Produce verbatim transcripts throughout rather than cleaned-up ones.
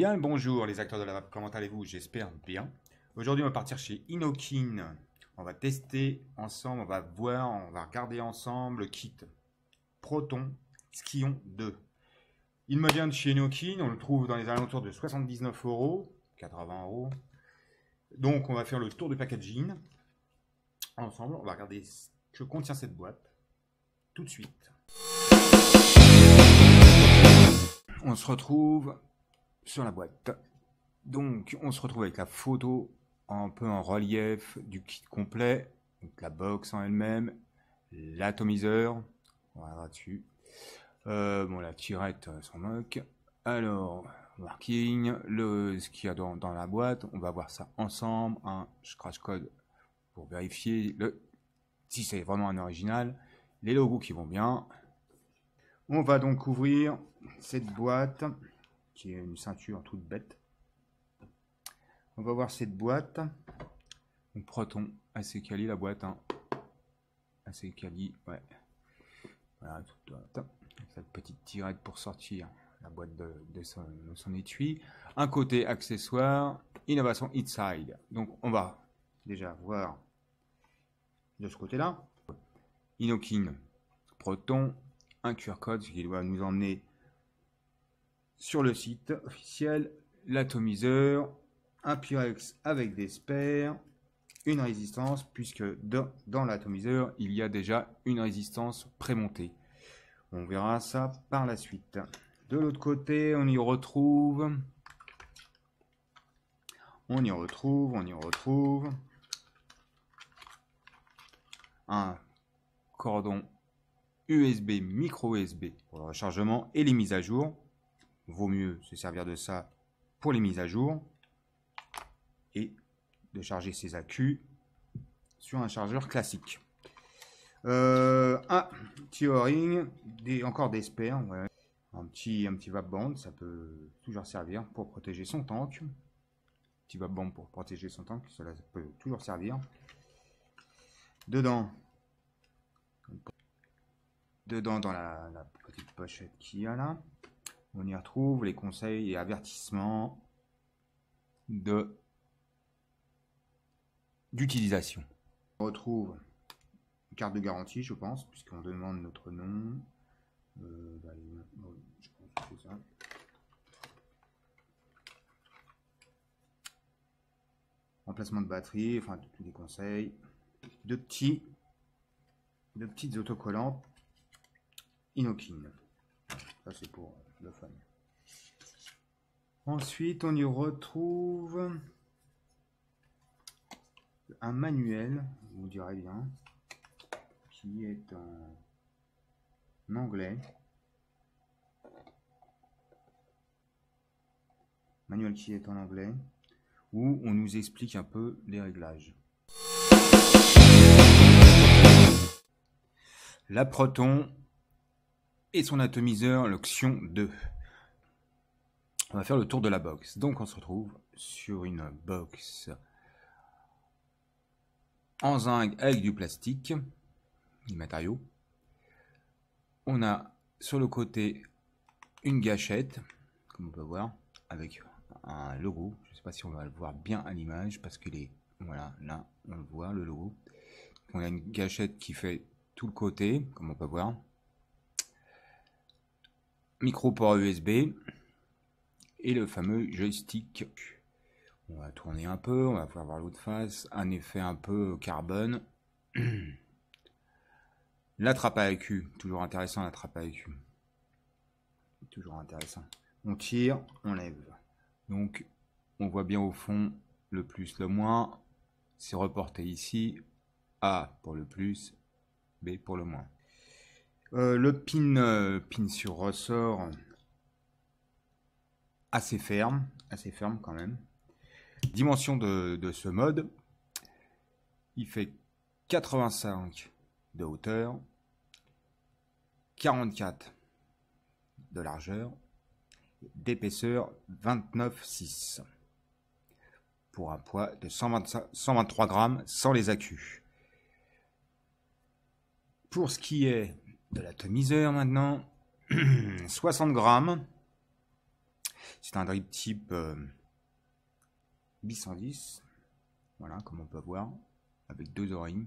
Bien le bonjour les acteurs de la map, comment allez-vous? J'espère bien. Aujourd'hui on va partir chez Inokin. On va tester ensemble, on va voir, on va regarder ensemble le kit Proton Skion deux. Il me vient de chez Inokin, on le trouve dans les alentours de soixante-dix-neuf euros, quatre-vingts euros. Donc on va faire le tour du packaging. Ensemble, on va regarder ce que contient cette boîte tout de suite. On se retrouve sur la boîte. Donc on se retrouve avec la photo un peu en relief du kit complet, donc la box en elle-même, l'atomiseur, on va dessus. Euh, bon, la tirette s'en moque. Alors, marking, le, ce qu'il y a dans, dans la boîte, on va voir ça ensemble, un scratch code pour vérifier le, si c'est vraiment un original, les logos qui vont bien. On va donc ouvrir cette boîte, qui est une ceinture toute bête. On va voir cette boîte. Donc, Proton, assez quali la boîte. Hein. Assez quali, ouais. Voilà, toute, cette petite tirette pour sortir la boîte de, de, son, de son étui. Un côté accessoire, innovation inside. Donc, on va déjà voir de ce côté-là. Inokin, Proton, un Q R code qui doit nous emmener sur le site officiel, l'atomiseur, un Pyrex avec des spares, une résistance, puisque dans, dans l'atomiseur, il y a déjà une résistance prémontée. On verra ça par la suite. De l'autre côté, on y retrouve, on y retrouve, on y retrouve un cordon U S B, micro U S B pour le rechargement et les mises à jour. Vaut mieux se servir de ça pour les mises à jour et de charger ses accus sur un chargeur classique. Euh, un petit O-ring, des, encore des spares, ouais. un petit, un petit vape band, ça peut toujours servir pour protéger son tank. Petit vape band pour protéger son tank, cela peut toujours servir. Dedans, dedans dans la, la petite pochette qu'il y a là, on y retrouve les conseils et avertissements de d'utilisation. On retrouve une carte de garantie, je pense, puisqu'on demande notre nom. Euh, bah, je pense que c'est ça. Remplacement de batterie, enfin tous les conseils. De petits, de petites autocollantes Inokin. Ça c'est pour le fun. Ensuite, on y retrouve un manuel, vous direz bien, qui est en anglais. Manuel qui est en anglais, où on nous explique un peu les réglages. La Proton et son atomiseur, le Xion deux. On va faire le tour de la box. Donc on se retrouve sur une box en zinc avec du plastique, du matériau. On a sur le côté une gâchette, comme on peut voir, avec un logo. Je ne sais pas si on va le voir bien à l'image parce qu'il est, voilà, là on le voit, le logo. On a une gâchette qui fait tout le côté, comme on peut voir. Micro port U S B et le fameux joystick. On va tourner un peu, on va pouvoir voir l'autre face, un effet un peu carbone. La trappe à écu, toujours intéressant la trappe à écu. Toujours intéressant. On tire, on lève. Donc on voit bien au fond le plus, le moins. C'est reporté ici. A pour le plus, B pour le moins. Euh, le pin, euh, pin sur ressort assez ferme, assez ferme quand même. Dimension de, de ce mode, il fait quatre-vingt-cinq de hauteur, quarante-quatre de largeur, d'épaisseur vingt-neuf virgule six pour un poids de cent vingt-cinq, cent vingt-trois grammes sans les accus. Pour ce qui est de l'atomiseur maintenant, soixante grammes, C'est un drip type euh, B cent dix, voilà, comme on peut voir, avec deux oreilles.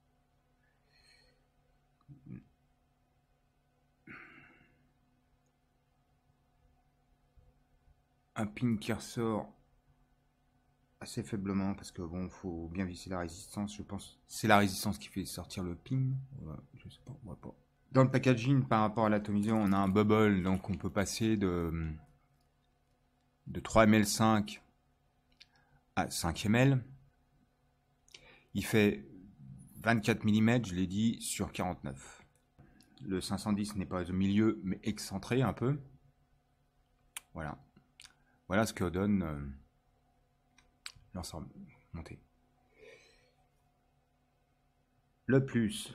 Un pin qui ressort assez faiblement parce que bon, faut bien visser la résistance, je pense. C'est la résistance qui fait sortir le pin. Ouais, je sais pas, on voit pas. Dans le packaging, par rapport à l'atomiseur, on a un bubble, donc on peut passer de, de trois millilitres cinq à cinq millilitres. Il fait vingt-quatre millimètres, je l'ai dit, sur quarante-neuf. Le cinq cent dix n'est pas au milieu, mais excentré un peu. Voilà. Voilà ce que donne euh, l'ensemble monté. Le plus.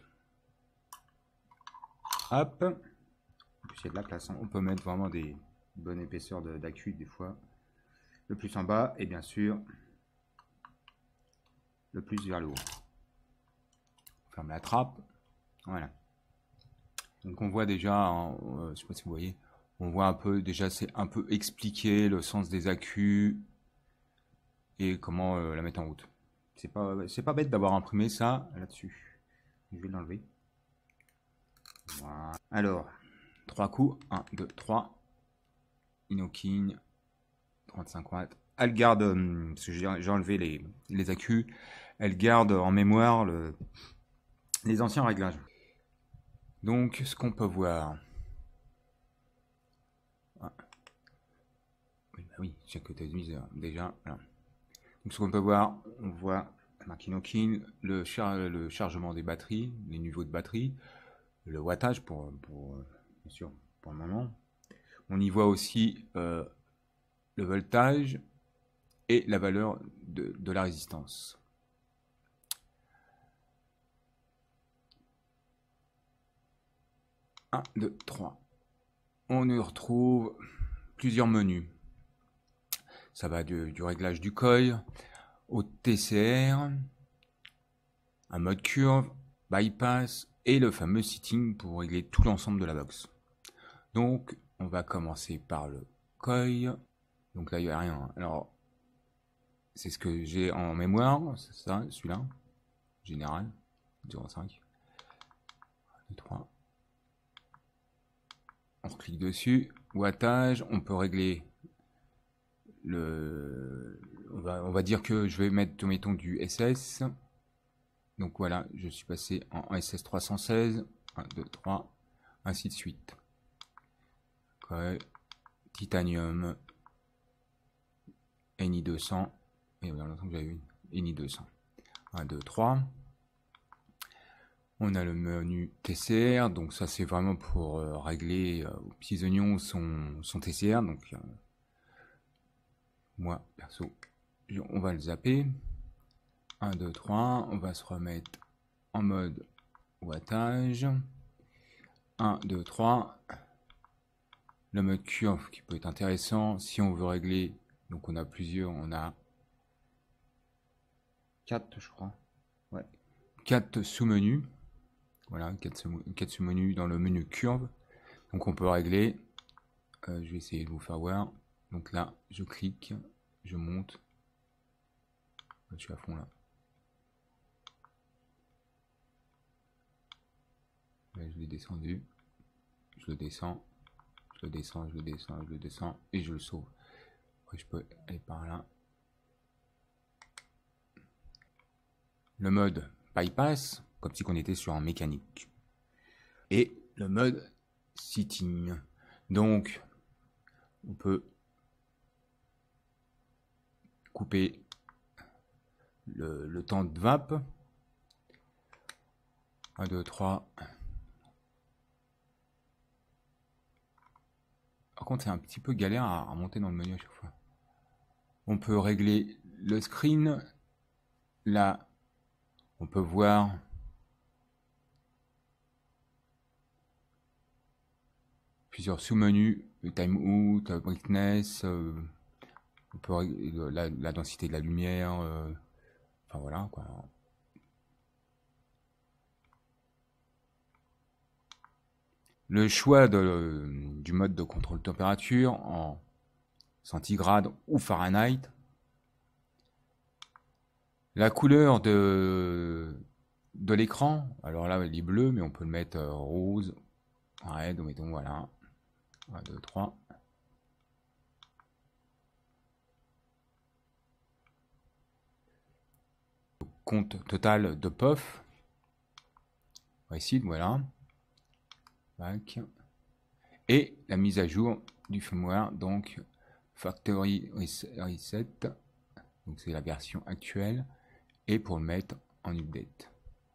Hop. En plus, il y a de la place. Hein. On peut mettre vraiment des bonnes épaisseurs d'accu des fois. Le plus en bas. Et bien sûr, le plus vers le haut. On ferme la trappe. Voilà. Donc on voit déjà, euh, je sais pas si vous voyez, on voit un peu, déjà c'est un peu expliqué le sens des accus et comment euh, la mettre en route. C'est pas, c'est pas bête d'avoir imprimé ça là-dessus. Je vais l'enlever. Voilà. Alors, trois coups, un, deux, trois. Inoking, trente-cinq watts. Elle garde, euh, parce que j'ai enlevé les, les accus, elle garde en mémoire le, les anciens réglages. Donc, ce qu'on peut voir. Ah. Oui, bah oui, chaque automiseur, déjà. Voilà. Donc, ce qu'on peut voir, on voit la marque Inoking, le, char le chargement des batteries, les niveaux de batterie, le wattage pour, pour bien sûr, pour le moment. On y voit aussi euh, le voltage et la valeur de, de la résistance. un, deux, trois. On y retrouve plusieurs menus. Ça va du, du réglage du coil au T C R, un mode curve, bypass et le fameux sitting pour régler tout l'ensemble de la box. Donc, on va commencer par le coil. Donc là, il n'y a rien. Alors, c'est ce que j'ai en mémoire, c'est ça, celui-là, général, zéro virgule cinq. un, deux, trois. On clique dessus, wattage, on peut régler le... On va, on va dire que je vais mettre, mettons, du S S. Donc voilà, je suis passé en S S trois cent seize, un, deux, trois, ainsi de suite. Okay. Titanium, N I deux cents, et dans l'ensemble j'avais eu N I deux cents. un, deux, trois. On a le menu T C R, donc ça c'est vraiment pour euh, régler euh, aux petits oignons son, son T C R. Donc euh, moi perso, on va le zapper. un, deux, trois, on va se remettre en mode wattage. un, deux, trois. Le mode curve qui peut être intéressant si on veut régler. Donc on a plusieurs, on a quatre je crois. Ouais. quatre sous-menus. Voilà, quatre sous-menus dans le menu curve. Donc on peut régler. Euh, je vais essayer de vous faire voir. Donc là, je clique, je monte. Je suis à fond là. Là je l'ai descendu. Je le descends. Je le descends, je le descends, je le descends. Et je le sauve. Après, je peux aller par là. Le mode bypass, comme si on était sur un mécanique. Et le mode sitting. Donc, on peut couper le, le temps de vape. un, deux, trois. Par contre, c'est un petit peu galère à remonter dans le menu à chaque fois. On peut régler le screen. Là, on peut voir plusieurs sous-menus, le timeout, la brightness, euh, on peut régler la, la densité de la lumière, euh, enfin voilà quoi. Le choix de, du mode de contrôle de température en centigrades ou Fahrenheit. La couleur de, de l'écran, alors là, il est bleu, mais on peut le mettre euh, rose. Ouais, donc mettons, voilà. un, deux, trois. Compte total de P O F. Ici, voilà. Back. Et la mise à jour du firmware, donc Factory Reset. Donc c'est la version actuelle. Et pour le mettre en update.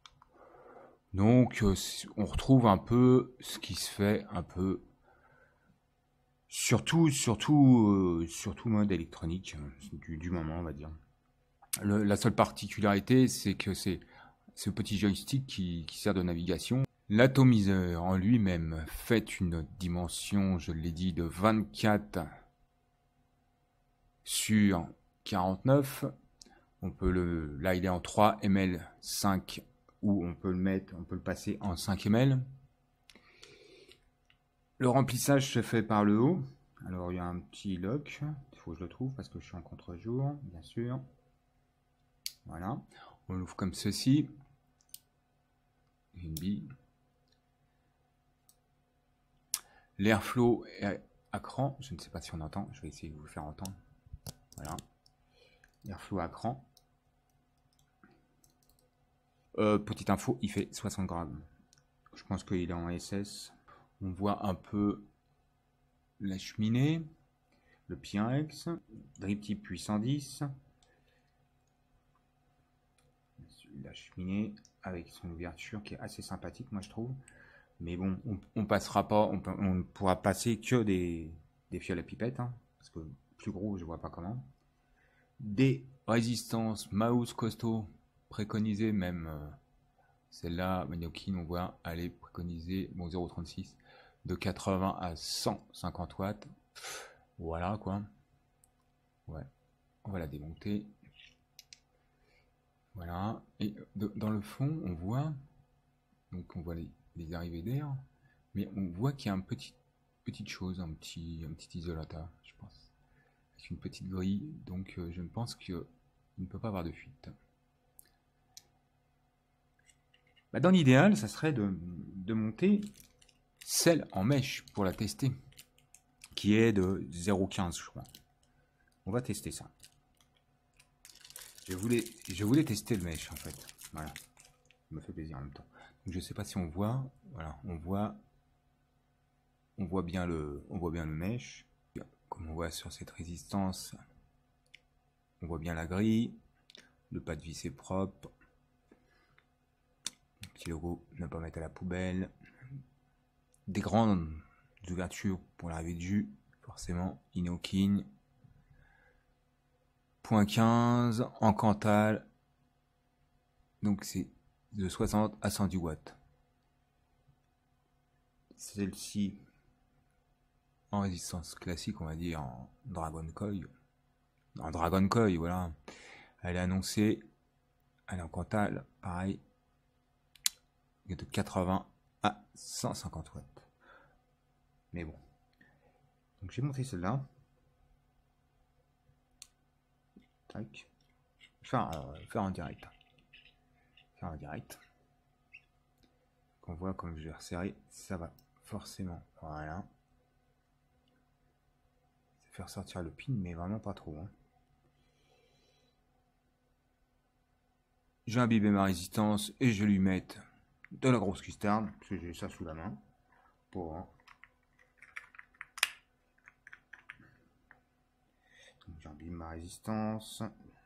Donc on retrouve un peu ce qui se fait un peu surtout surtout euh, surtout mode électronique du, du moment, on va dire. Le, la seule particularité, c'est que c'est ce petit joystick qui, qui sert de navigation. L'atomiseur en lui-même fait une dimension, je l'ai dit, de vingt-quatre sur quarante-neuf. On peut le, là il est en trois millilitres cinq, ou on peut le mettre, on peut le passer en cinq millilitres. Le remplissage se fait par le haut. Alors il y a un petit lock, il faut que je le trouve parce que je suis en contre-jour, bien sûr. Voilà, on l'ouvre comme ceci. Une bille. L'airflow est à cran, je ne sais pas si on entend, je vais essayer de vous le faire entendre. Voilà, l'airflow à cran. Euh, petite info, il fait soixante grammes. Je pense qu'il est en S S. On voit un peu la cheminée, le Pyrex, drip type huit cent dix. La cheminée avec son ouverture qui est assez sympathique, moi je trouve. Mais bon, on, on passera pas, on, on ne pourra passer que des, des fioles à pipette, hein, parce que plus gros, je vois pas comment. Des résistances mouse costaud préconisées, même euh, celle-là, Maniokin, on voit, elle est préconisée, bon zéro virgule trente-six, de quatre-vingts à cent cinquante watts. Voilà quoi. Ouais, on va la démonter. Voilà, et de, dans le fond, on voit, donc on voit les, les arrivées d'air, mais on voit qu'il y a une petite, petite chose, un petit, un petit isolateur, je pense, avec une petite grille, donc euh, je ne pense qu'il ne peut pas avoir de fuite. Bah, dans l'idéal, ça serait de, de monter celle en mèche pour la tester, qui est de zéro virgule quinze, je crois. On va tester ça. Je voulais, je voulais tester le mesh en fait. Voilà. Ça me fait plaisir en même temps. Donc, je sais pas si on voit. Voilà, on voit. On voit bien le, on voit bien le mesh. Comme on voit sur cette résistance, on voit bien la grille. Le pas de vis est propre. Le petit logo, ne pas mettre à la poubelle. Des grandes ouvertures pour l'arrivée de jus, forcément. Inokin. Point quinze en Cantal. Donc c'est de soixante à cent dix watts. Celle-ci en résistance classique, on va dire en Dragon Coil. En Dragon Coil, voilà. Elle est annoncée, elle est en Cantal, pareil, de quatre-vingts à cent cinquante watts. Mais bon. Donc j'ai monté celle-là. Tac. Faire, euh, faire en direct. Faire en direct. On voit comme je vais resserrer, ça va forcément. Voilà. Faire sortir le pin, mais vraiment pas trop. Hein. J'ai imbibé ma résistance et je lui mets de la grosse custerne, parce que j'ai ça sous la main. Pour, hein. J'imbibe ma résistance.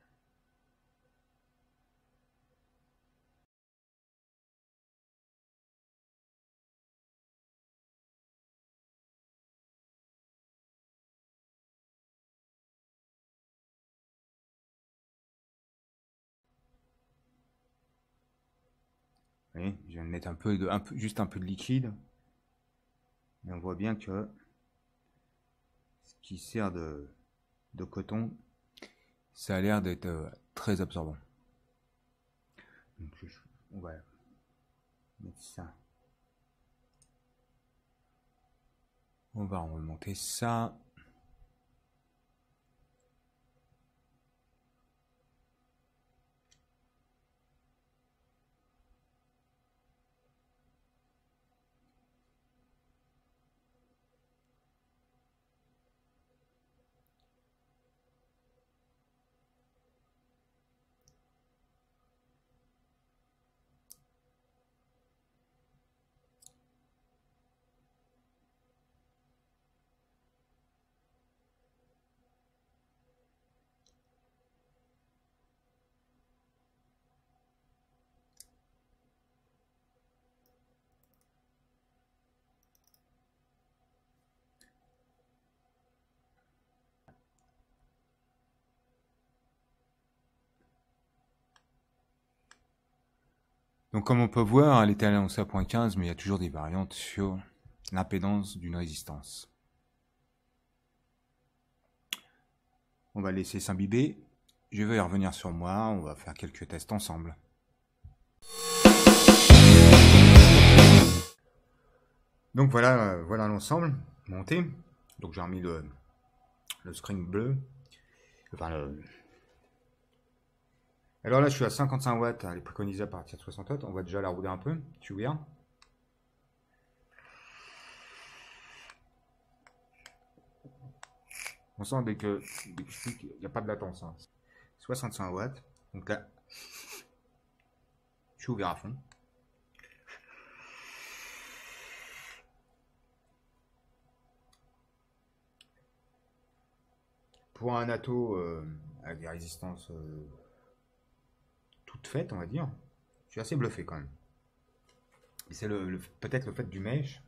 Voyez, je viens de mettre un peu de, un peu, juste un peu de liquide. Et on voit bien que ce qui sert de, de coton, ça a l'air d'être euh, très absorbant. Donc je, on va mettre ça. On va remonter ça. Donc comme on peut voir, elle était annoncée à zéro virgule quinze, mais il y a toujours des variantes sur l'impédance d'une résistance. On va laisser s'imbiber. Je vais y revenir sur moi, on va faire quelques tests ensemble. Donc voilà, euh, voilà l'ensemble monté. Donc j'ai remis le, le string bleu. Enfin le... Alors là je suis à cinquante-cinq watts, elle est préconisée à partir de soixante watts. On va déjà la rouler un peu, tu regardes. On sent dès que, dès que je clique, il n'y a pas de latence. Hein. soixante-cinq watts. Donc là, je suis ouvert à fond. Pour un atto euh, avec des résistances euh, toutes faites, on va dire, je suis assez bluffé quand même. C'est le, le, peut-être le fait du mesh.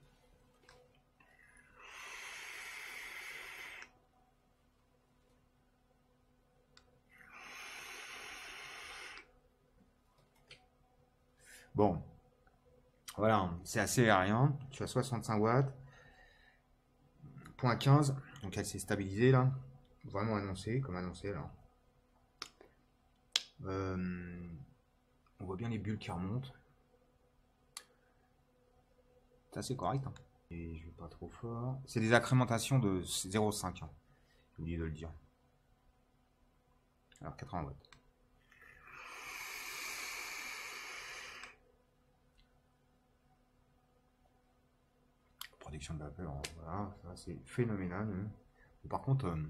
Bon, voilà, c'est assez aérien. Je suis à soixante-cinq watts. Point quinze, donc elle s'est stabilisée là. Vraiment annoncé, comme annoncé là. Euh, on voit bien les bulles qui remontent. C'est assez correct. Hein. Et je vais pas trop fort. C'est des incrémentations de zéro virgule cinq. Hein. J'ai oublié de le dire. Alors quatre-vingts watts. Production de vapeur, voilà, ça c'est phénoménal. Hein. Par contre, euh,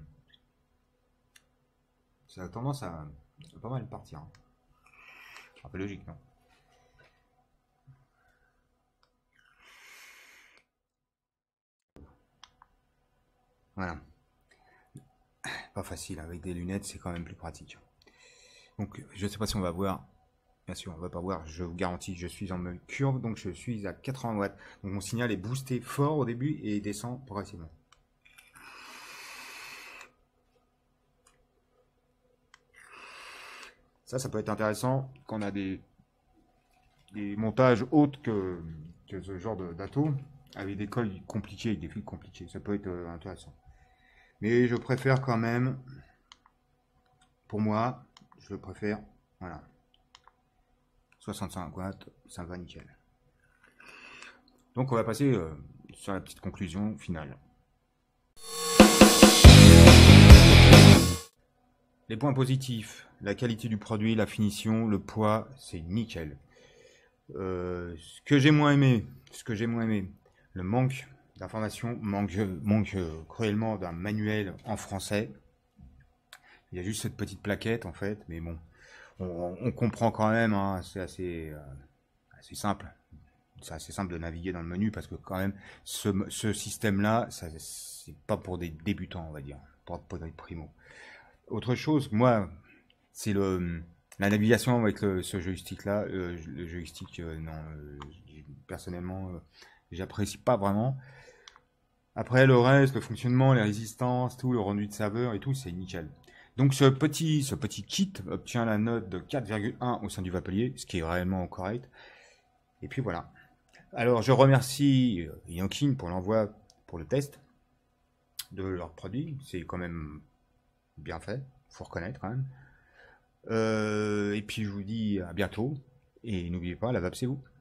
ça a tendance à, à pas mal partir. Hein. Un peu logique, non? Voilà. Pas facile, avec des lunettes, c'est quand même plus pratique. Donc, je ne sais pas si on va voir. Bien sûr, on va pas voir. Je vous garantis, je suis en mode curve, donc je suis à quatre-vingts watts. Donc, mon signal est boosté fort au début et descend progressivement. Ça, ça peut être intéressant quand on a des, des montages autres que, que ce genre d'atto, avec des cols compliqués, des fils compliqués. Ça peut être euh, intéressant. Mais je préfère quand même, pour moi, je préfère, voilà, soixante-cinq watts, ça va nickel. Donc on va passer euh, sur la petite conclusion finale. Les points positifs, la qualité du produit, la finition, le poids, c'est nickel. Euh, ce que j'ai moins aimé, ce que j'ai moins aimé, le manque d'informations, manque, manque euh, cruellement d'un manuel en français. Il y a juste cette petite plaquette en fait, mais bon, on, on comprend quand même, hein, c'est assez, euh, assez simple. C'est assez simple de naviguer dans le menu parce que quand même, ce, ce système-là, c'est pas pour des débutants, on va dire, pas pour des primos. Autre chose, moi, c'est le la navigation avec le, ce joystick-là, euh, le joystick, euh, non, euh, personnellement, euh, j'apprécie pas vraiment. Après, le reste, le fonctionnement, les résistances, tout, le rendu de saveur et tout, c'est nickel. Donc ce petit, ce petit kit obtient la note de quatre virgule un au sein du Vapelier, ce qui est réellement correct. Et puis voilà. Alors je remercie Yankin pour l'envoi pour le test de leur produit. C'est quand même bien fait, faut reconnaître quand même. Euh, et puis je vous dis à bientôt. Et n'oubliez pas, la vape c'est vous.